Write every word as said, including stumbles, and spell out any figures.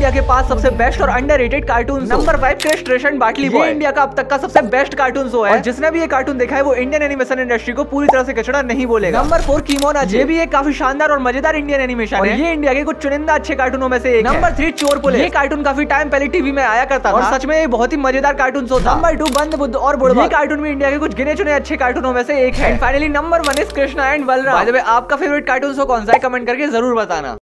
India के पास सबसे best और underrated cartoon. Number five Krish Trish and Baltiboy. India का अब तक का सबसे बेस्ट कार्टून शो है। जिसने भी ये कार्टून देखा है वो इंडियन एनिमेशन इंडस्ट्री को पूरी तरह से कचड़ा नहीं बोलेगा। Number four Keymon Ache. ये भी एक काफी शानदार और मजेदार इंडियन एनिमेशन है। ये इंडिया के कुछ चुनिंदा अच्छे कार्टूनों में से एक है। नंबर थ्री चोर पुलिस। ये कार्टून काफी टाइम पहले टीवी में आया करता था और सच में ये बहुत ही मजेदार कार्टून शो था। नंबर टू बंद बुद्ध और बुड़बक। ये कार्टून भी इंडिया के कुछ गिने चुने अच्छे कार्टूनों में से एक है। Finally number one is Krishna and Balram. By the way आपका फेवरेट कार्टून शो कौन सा है कमेंट करके जरूर बताना।